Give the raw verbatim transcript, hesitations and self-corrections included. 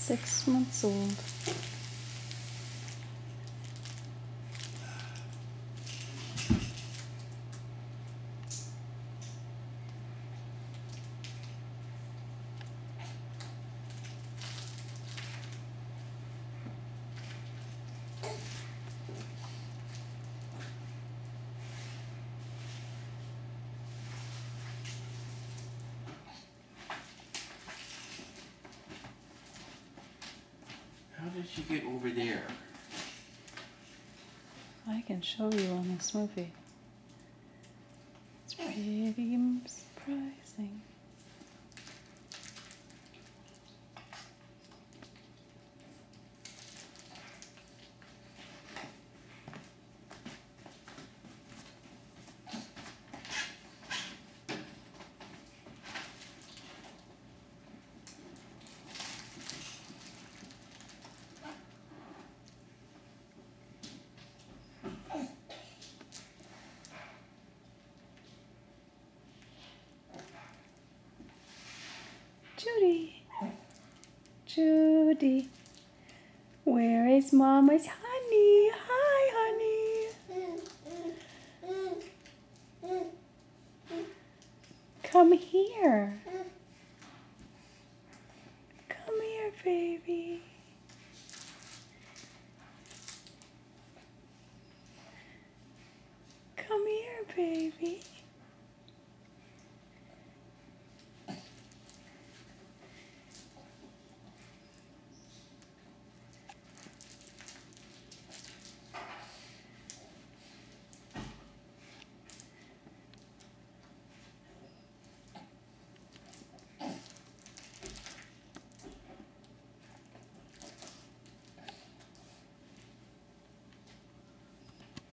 six months old. How did you get over there? I can show you on this movie. It's pretty surprising. Judy, Judy, where is Mama's honey? Hi, honey. Come here. Come here, baby. Come here, baby.